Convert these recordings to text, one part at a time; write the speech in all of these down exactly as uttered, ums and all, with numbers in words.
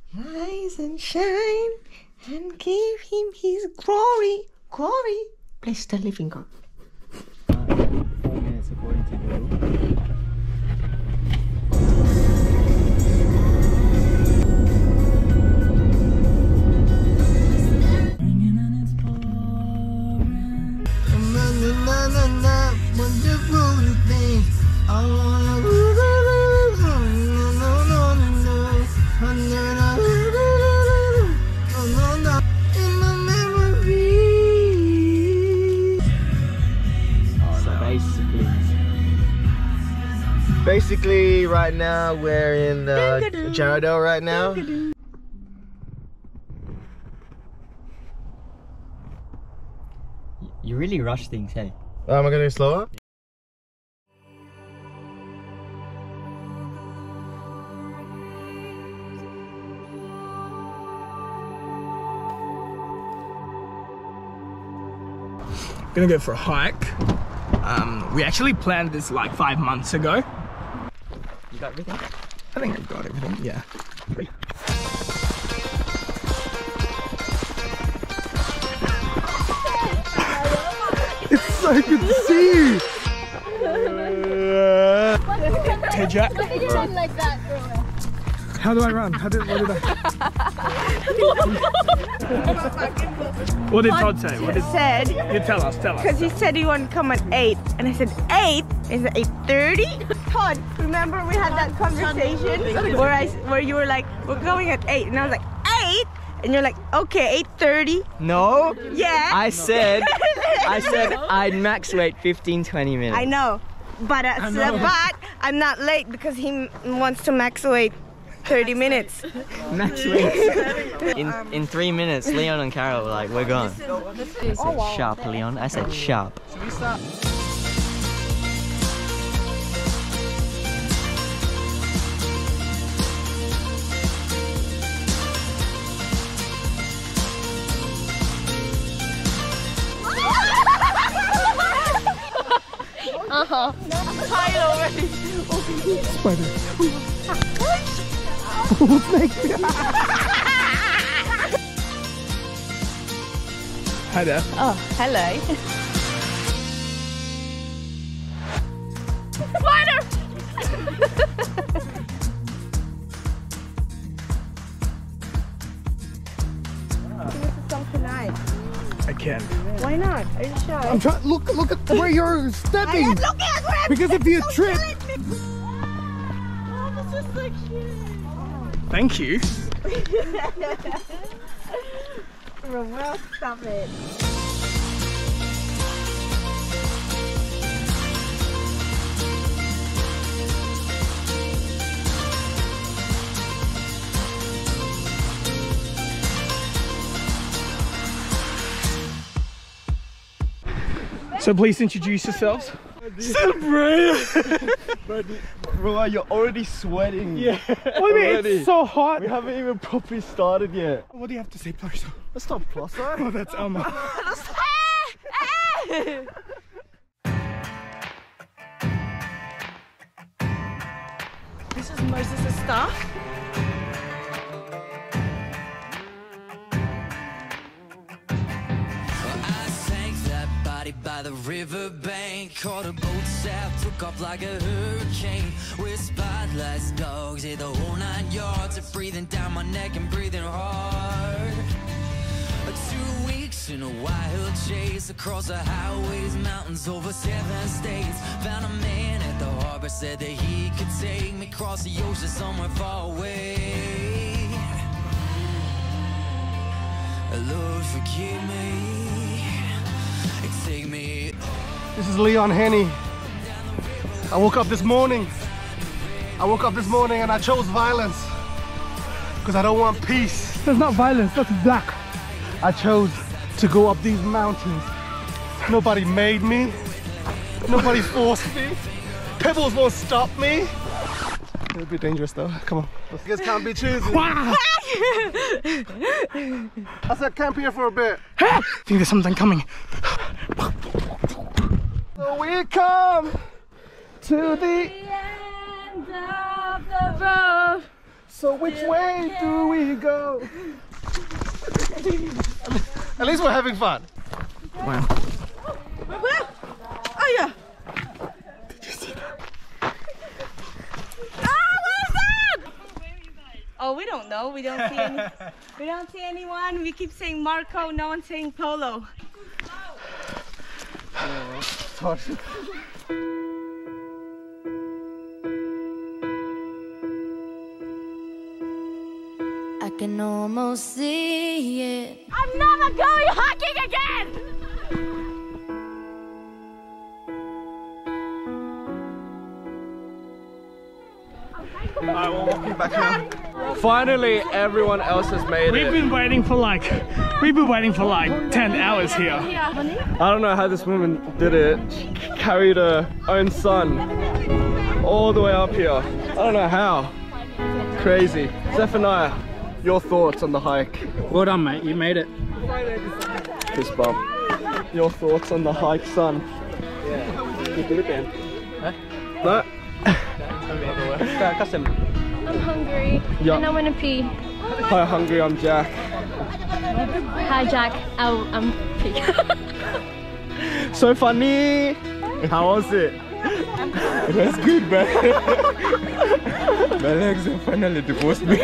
Rise and shine and give him his glory. Glory. Bless the living God. Four minutes according to you. Basically, right now we're in uh, Jaredale right now. You really rush things, hey? Oh, am I gonna go slower? Gonna go for a hike. Um, we actually planned this like five months ago. You got everything? I think I've got everything, yeah. It's so good to see you! Hey Jack. Like that, How do I run? How did, what did I... What did Todd say? What did... Said, You tell us, tell us. because he said he wanted to come at eight, and I said eight. Is it eight thirty? Todd, remember we had that conversation where I where you were like, we're going at eight, and I was like eight, and you're like, okay, eight thirty. No. Yeah. I said, I said I'd max wait fifteen, twenty minutes. I know, but uh, I know. but I'm not late because he m- wants to max wait thirty minutes. Max wait. In in three minutes, Leon and Carol were like, we're gone. I said sharp, Leon. I said sharp. Should we start? Uh-huh. Tired already. Spider. Hi there. Oh, hello. Spider! tonight. I can. Why not? Are you sure? I'm trying. Look! Look at where you're stepping. Look at where I'm Because if you trip, Oh, this is so cute. Thank you. Well, stop it. So please introduce yourselves. bro, you're already sweating. Yeah. What do you mean? Already. It's so hot. We haven't even properly started yet. What do you have to say, Plaza? Let's stop, Plaza. Oh, that's Elma. This is Moses' stuff. By the riverbank, caught a boat sap, took off like a hurricane. With spotlights, dogs, hit the whole nine yards, of breathing down my neck and breathing hard. Two weeks in a wild chase across the highways, mountains, over seven states. Found a man at the harbor, said that he could take me across the ocean somewhere far away. Lord, forgive me. Take me. This is Leon Henny. I woke up this morning. I woke up this morning and I chose violence because I don't want peace. That's not violence, that's black. I chose to go up these mountains. Nobody made me. Nobody forced me. Pebbles won't stop me. It'll be dangerous though. Come on. You guys can't be choosy. I said camp here for a bit. I think there's something coming. So we come to the end of the road. So which way do we go? At least we're having fun. Wow. Oh yeah. Did you see that? Ah, what is that? Oh, we don't know. We don't see any. We don't see anyone. We keep saying Marco. No one's saying Polo. I can almost see it. I'm never going hiking again. Alright, we're walking back now. Finally, everyone else has made We've it. been waiting for like, we've been waiting for like ten hours here. I don't know how this woman did it. She carried her own son all the way up here. I don't know how. Crazy. Zephaniah, your thoughts on the hike? Well done, mate. You made it. Fist bump. Your thoughts on the hike, son? Yeah. You did it, Dan. Huh? No? I'm hungry Yeah. and I want to pee. Hi, hungry. I'm Jack. Hi Jack, I'll, I'm pee. So funny. How was it? It was good, man. My legs are finally divorced me.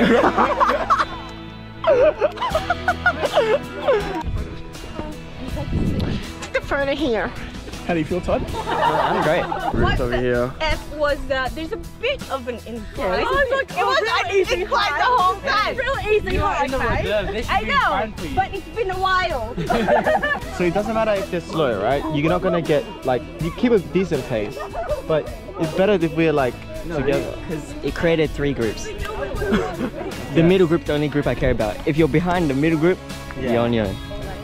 The further here. How do you feel, Todd? I'm great. Roots over here. F was that there's a bit of an incline. Oh, it's like, it was an easy incline the whole time. Real easy hike, right? I know, but it's been a while. So it doesn't matter if they're slow, right? You're not gonna get like you keep a decent pace, but it's better if we're like together. Because it created three groups. The middle group, the only group I care about. If you're behind the middle group, you're on your own.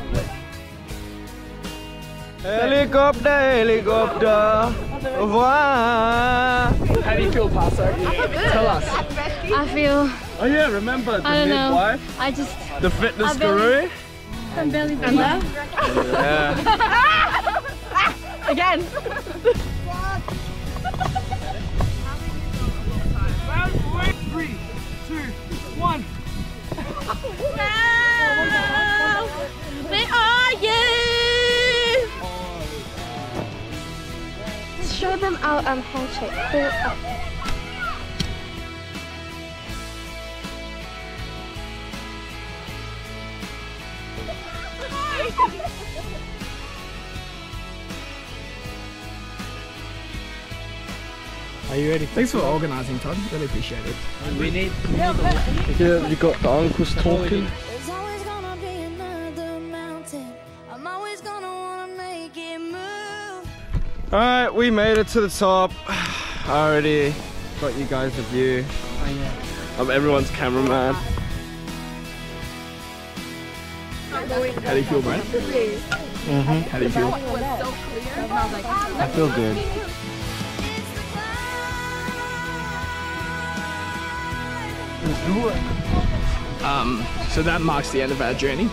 Helicopter, helicopter. Wow. How do you feel, Pastor? Tell us. I feel, Oh yeah, remember the I don't know. midwife, I just, the fitness I barely- guru? I'm barely breathing. Yeah. Again. Three, two, one. Where are you? Show them our um, handshake. Pull up. Are you ready? Thanks for organising, Todd. Really appreciate it. We need. Yeah, you got the uncles talking. There's always gonna be another mountain. I'm always gonna wanna make it move. Alright, we made it to the top. I already got you guys a view. I'm everyone's cameraman. How do you feel, Brent? Mm-hmm. How do you feel? I feel good. Um, so that marks the end of our journey.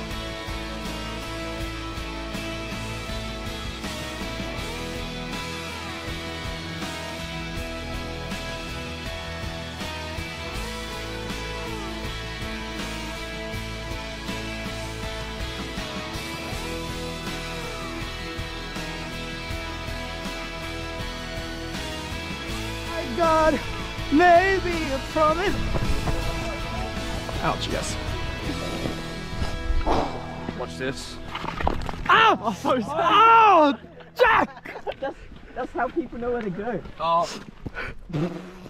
God, maybe a promise. Ouch, yes. Watch this. Ow! Oh, sorry. Oh, Jack! That's that's how people know where to go. Oh.